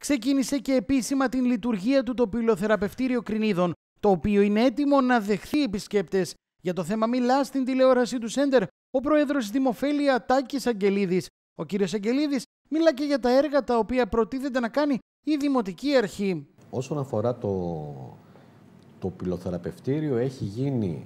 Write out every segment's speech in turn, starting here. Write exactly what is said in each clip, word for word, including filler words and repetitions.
ξεκίνησε και επίσημα την λειτουργία του το πυλοθεραπευτήριο Κρινίδων, το οποίο είναι έτοιμο να δεχθεί επισκέπτες. Για το θέμα μιλά στην τηλεόραση του Σέντερ ο πρόεδρος της Δημοφέλεια Τάκης Αγγελίδης. Ο κύριος Αγγελίδης μιλά και για τα έργα τα οποία προτίθεται να κάνει η Δημοτική Αρχή. Όσον αφορά το, το πυλοθεραπευτήριο, έχει γίνει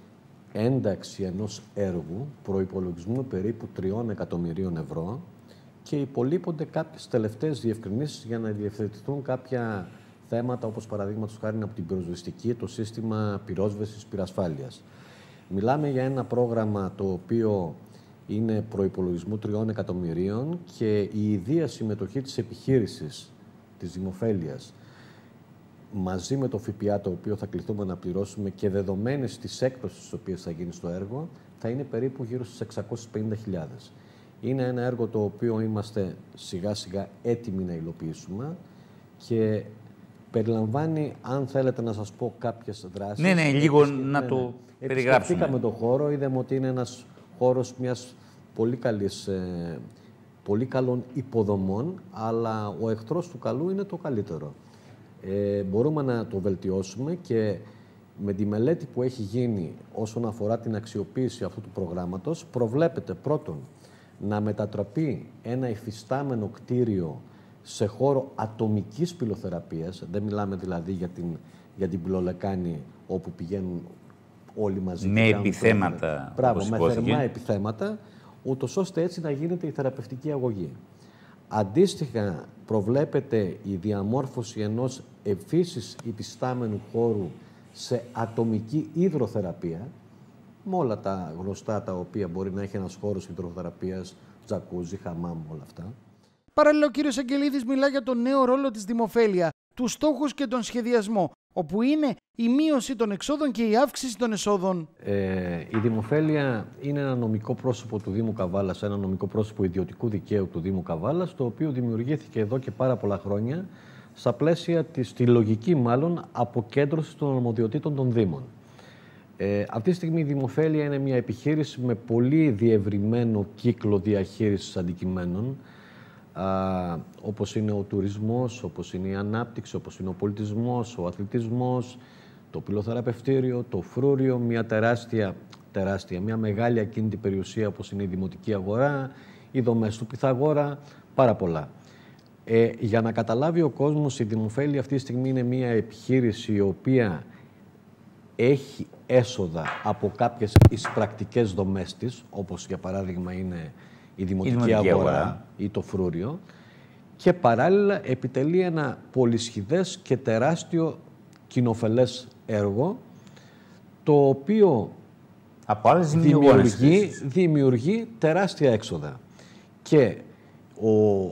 ένταξη ενός έργου προϋπολογισμού περίπου τριών εκατομμυρίων ευρώ και υπολείπονται κάποιες τελευταίες διευκρινήσεις για να διευθετηθούν κάποια θέματα, όπως παραδείγματος χάρη από την πυροσβεστική, το σύστημα πυρόσβεσης, πυρασφάλειας. Μιλάμε για ένα πρόγραμμα το οποίο είναι προϋπολογισμού τριών εκατομμυρίων και η ιδία συμμετοχή της επιχείρησης της Δημοφέλειας μαζί με το ΦΠΑ, το οποίο θα κληθούμε να πληρώσουμε και δεδομένες της έκπτωσης της οποίας θα γίνει στο έργο, θα είναι περίπου γύρω στις εξακόσιες πενήντα χιλιάδες. Είναι ένα έργο το οποίο είμαστε σιγά σιγά έτοιμοι να υλοποιήσουμε και περιλαμβάνει, αν θέλετε να σας πω, κάποιες δράσεις. Ναι, ναι, λίγο να ναι, το ναι. περιγράψουμε. Επισκεφτήκαμε τον χώρο, είδαμε ότι είναι ένας χώρος μιας πολύ καλής, ε, πολύ καλών υποδομών, αλλά ο εχθρός του καλού είναι το καλύτερο. Ε, μπορούμε να το βελτιώσουμε και με τη μελέτη που έχει γίνει όσον αφορά την αξιοποίηση αυτού του προγράμματος, προβλέπεται πρώτον να μετατραπεί ένα υφιστάμενο κτίριο σε χώρο ατομικής πυλοθεραπείας, δεν μιλάμε δηλαδή για την, για την πυλολεκάνη όπου πηγαίνουν όλοι μαζί. Με επιθέματα. Μπράβο, με θερμά επιθέματα, ούτως ώστε έτσι να γίνεται η θεραπευτική αγωγή. Αντίστοιχα, προβλέπεται η διαμόρφωση ενός επίσης υφιστάμενου χώρου σε ατομική υδροθεραπεία, με όλα τα γνωστά τα οποία μπορεί να έχει ένας χώρος υδροθεραπείας, τζακούζι, χαμάμ, όλα αυτά. Παράλληλα, ο κύριος Αγγελίδης μιλά για τον νέο ρόλο της Δημοφέλεια, τους στόχους και τον σχεδιασμό, όπου είναι η μείωση των εξόδων και η αύξηση των εσόδων. Ε, η Δημοφέλεια είναι ένα νομικό πρόσωπο του Δήμου Καβάλας, ένα νομικό πρόσωπο ιδιωτικού δικαίου του Δήμου Καβάλας, το οποίο δημιουργήθηκε εδώ και πάρα πολλά χρόνια, στα πλαίσια της, τη λογική μάλλον, αποκέντρωσης των αρμοδιοτήτων των Δήμων. Ε, αυτή τη στιγμή η Δημοφέλεια είναι μια επιχείρηση με πολύ διευρυμένο κύκλο διαχείρισης αντικειμένων, α, όπως είναι ο τουρισμός, όπως είναι η ανάπτυξη, όπως είναι ο πολιτισμός, ο αθλητισμός, το πυλοθεραπευτήριο, το φρούριο, μια τεράστια, τεράστια, μια μεγάλη ακίνητη περιουσία όπως είναι η Δημοτική Αγορά, οι δομές του Πυθαγόρα, πάρα πολλά. Ε, για να καταλάβει ο κόσμος, η Δημοφέλεια αυτή τη στιγμή είναι μια επιχείρηση η οποία έχει έσοδα από κάποιες εισπρακτικές δομές της, όπως για παράδειγμα είναι η Δημοτική, η Δημοτική Αγορά, Αγορά ή το Φρούριο, και παράλληλα επιτελεί ένα πολυσχηδές και τεράστιο κοινοφελές έργο, το οποίο από άλλες δημιουργεί, δημιουργεί τεράστια έξοδα. Και ο,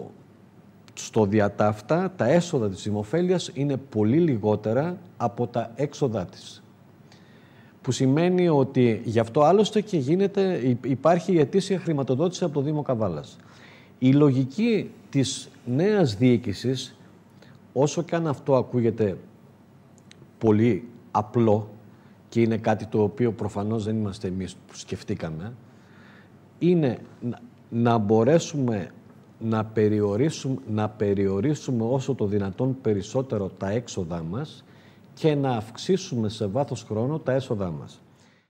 στο διατάφτα τα έσοδα της Δημοφέλειας είναι πολύ λιγότερα από τα έξοδά της. Που σημαίνει ότι γι' αυτό άλλωστε και γίνεται, υπάρχει η ετήσια χρηματοδότηση από το Δήμο Καβάλας. Η λογική της νέας διοίκησης, όσο και αν αυτό ακούγεται πολύ απλό και είναι κάτι το οποίο προφανώς δεν είμαστε εμείς που σκεφτήκαμε, είναι να μπορέσουμε να περιορίσουμε, να περιορίσουμε όσο το δυνατόν περισσότερο τα έξοδά μας και να αυξήσουμε σε βάθος χρόνου τα έσοδά μας.